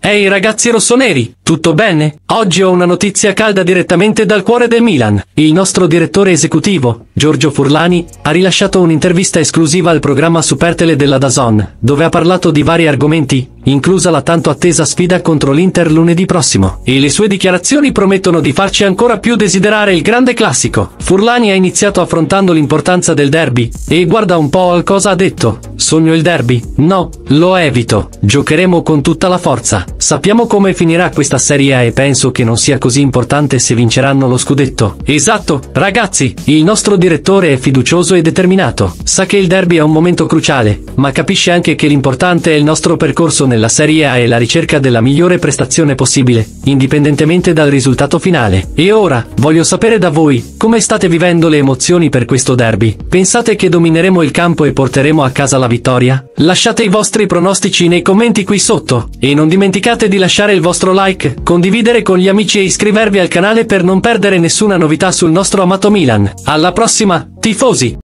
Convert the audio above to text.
Ehi ragazzi rossoneri, tutto bene? Oggi ho una notizia calda direttamente dal cuore del Milan. Il nostro direttore esecutivo, Giorgio Furlani, ha rilasciato un'intervista esclusiva al programma Supertele della DAZN, dove ha parlato di vari argomenti, inclusa la tanto attesa sfida contro l'Inter lunedì prossimo. E le sue dichiarazioni promettono di farci ancora più desiderare il grande classico. Furlani ha iniziato affrontando l'importanza del derby, e guarda un po' cosa ha detto. Sogno il derby? No, lo evito. Giocheremo con tutta la forza. Sappiamo come finirà questa Serie A e penso che non sia così importante se vinceranno lo scudetto. Esatto, ragazzi, il nostro direttore è fiducioso e determinato. Sa che il derby è un momento cruciale, ma capisce anche che l'importante è il nostro percorso nella Serie A e la ricerca della migliore prestazione possibile, indipendentemente dal risultato finale. E ora, voglio sapere da voi, come state vivendo le emozioni per questo derby? Pensate che domineremo il campo e porteremo a casa la vittoria? Lasciate i vostri pronostici nei commenti qui sotto, e non dimenticate di lasciare il vostro like, condividere con gli amici e iscrivervi al canale per non perdere nessuna novità sul nostro amato Milan. Alla prossima, tifosi!